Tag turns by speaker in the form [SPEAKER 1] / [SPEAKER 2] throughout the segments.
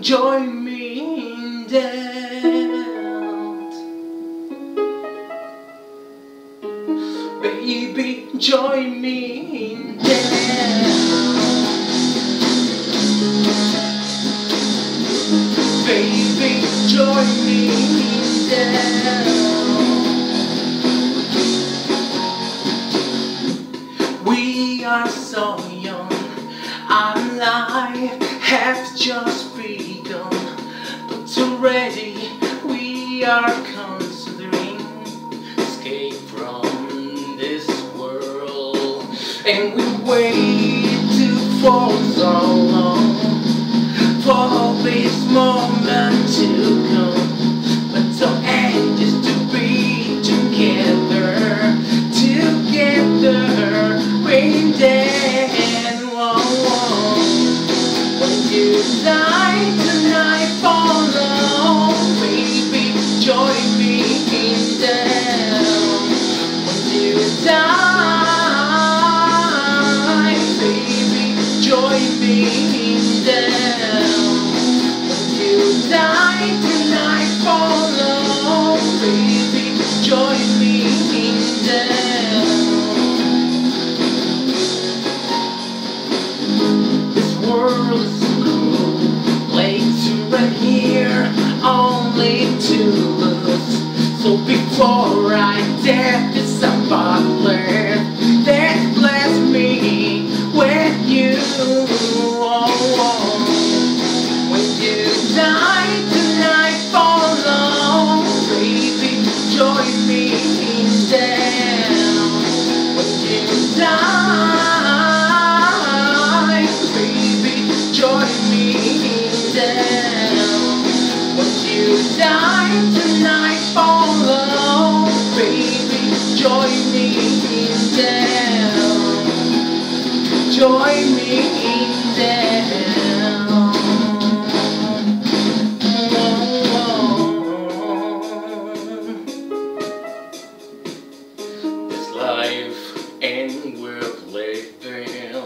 [SPEAKER 1] join me in dance. Baby, join me in dance. Baby, join me in dance. We are so young, our life has just begun, but already we are considering escape from this world, and we waited for so long for this moment to come, but so anxious to be together we dance. When you die tonight for love, baby, join me in dance. When you die, baby, join me in dance. When you die tonight for love, baby, join me in dance. This world is cruel, place right here, only to lose. So before I die, this I'm that bless me with you. When you die tonight for love, baby, join me in dance. When you die, baby, join me in dance. When you die tonight for love, baby, join me in dance. Join me in dance. This life ain't worth living.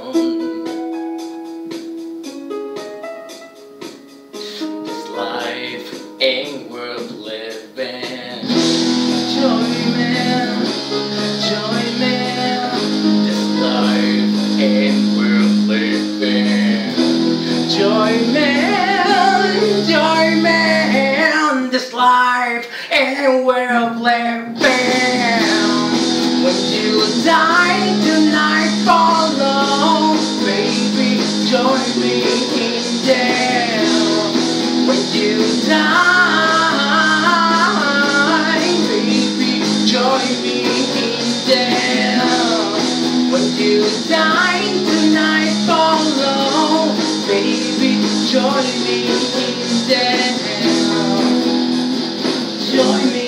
[SPEAKER 1] This life ain't worth living. Join me, join me. This life ain't worth living. Join me, join me. This life ain't worth living. When you die tonight for love, baby, join me in dance. When you die, baby, join me in dance. When you die tonight for love, baby, join me in dance. Join me.